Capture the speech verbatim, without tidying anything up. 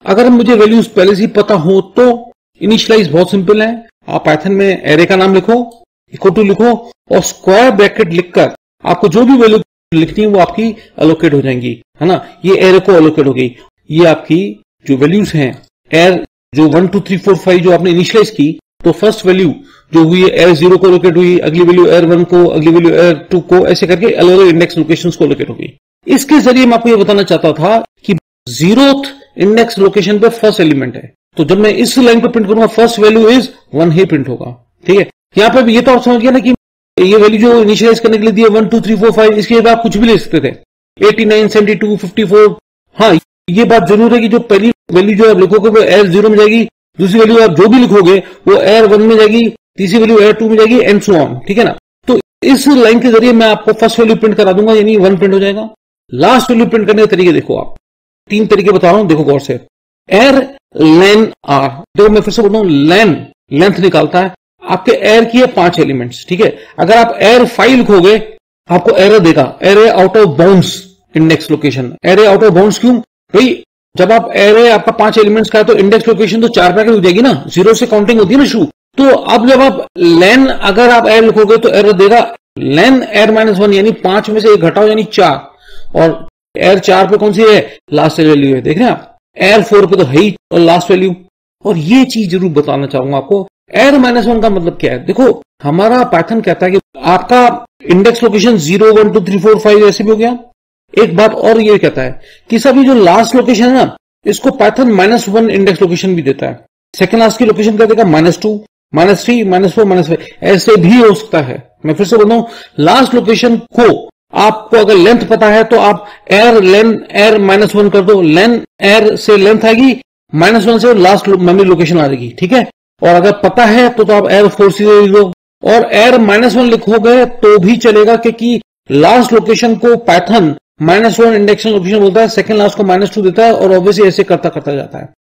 अगर मुझे वैल्यूज पहले से ही पता हो तो इनिशियलाइज बहुत सिंपल है। आप पाइथन में एरे का नाम लिखो, इक्वल टू लिखो और स्क्वायर ब्रैकेट लिखकर आपको जो भी वैल्यू लिखनी है वो आपकी एलोकेट हो जाएंगी, है ना। ये एरे को एलोकेट हो गई। ये आपकी जो वैल्यूज हैं एर जो one two three four five जो आपने इनिशियलाइज की, तो फर्स्ट वैल्यू जो हुई है एर जीरो को एलोकेट हुई, अगली वैल्यू एर वन को, अगली वैल्यू एर टू को, ऐसे करके अलग अलग इंडेक्स लोकेशंस को एलोकेट हो गई। इसके जरिए मैं आपको ये बताना चाहता था कि जीरोथ इंडेक्स लोकेशन पे फर्स्ट एलिमेंट है, तो जब मैं इस लाइन पे प्रिंट करूंगा फर्स्ट वैल्यू इज वन ही प्रिंट होगा। ठीक है, यहां पे भी ये तो आप समझ गया ना कि ये वैल्यू जो इनिशियलाइज करने के लिए दी है one two three four five, इसके बाद आप कुछ भी ले सकते थे, eighty nine, seventy two, fifty four. हाँ, ये बात जरूर है कि जो पहली वैल्यू जो आप लिखोगे वो एर जीरो में जाएगी, दूसरी वैल्यू आप जो भी लिखोगे वो एर वन में जाएगी, तीसरी वैल्यू एर टू में जाएगी, एंड सो ऑन। ठीक है ना। तो इस लाइन के जरिए मैं आपको फर्स्ट वैल्यू प्रिंट करा दूंगा, यानी वन प्रिंट हो जाएगा। लास्ट वैल्यू प्रिंट करने के तरीके देखो, आप तीन तरीके बता रहा हूं, देखो गौर से। एर लेन आर, देखो मैं फिर से बोल रहा हूं, लेन लेंथ निकालता है। आपके एर की है पांच एलिमेंट्स। ठीक है, अगर आप एर फाइव लिखोगे आपको एरर देगा, array out of bounds index location. Array out of bounds क्यों भाई? जब आप एरे आपका पांच एलिमेंट्स का है तो इंडेक्स लोकेशन तो चार पैकेट हो जाएगी ना, जीरो से काउंटिंग होती है ना शुरू। तो अब जब आप लेन अगर आप एर लिखोगे तो एरर देगा लेन एर माइनस वन, यानी पांच में से एक घटाओ यानी चार, और एर चार पे कौन सी है? लास्ट वैल्यू है। देख रहे हैं आप, एर फोर पे तो है ही और लास्ट वैल्यू। और ये चीज जरूर बताना चाहूंगा आपको, एर माइनस वन का मतलब क्या है। देखो हमारा पाइथन कहता है कि आपका index location zero one two three four five ऐसे भी हो गया। एक बात और ये कहता है कि सभी जो लास्ट लोकेशन है ना, इसको Python minus one index location भी देता है। सेकंड लास्ट की लोकेशन क्या देगा? Minus two, minus three, minus four, minus five, ऐसे भी हो सकता है। मैं फिर से बोल रहा हूं, लास्ट लोकेशन को आपको अगर लेंथ पता है तो आप एर लेन एर माइनस वन कर दो, लेन एर से लेंथ आएगी, माइनस वन से लास्ट मेमोरी लोकेशन आ जाएगी। ठीक है, और अगर पता है तो, तो आप एर फोर सीधे लिख दो, और एर माइनस वन लिखोगे तो भी चलेगा, क्योंकि लास्ट लोकेशन को Python minus one index location बोलता है, सेकंड लास्ट को माइनस टू देता है, और ऑब्वियसली ऐसे करता करता जाता है।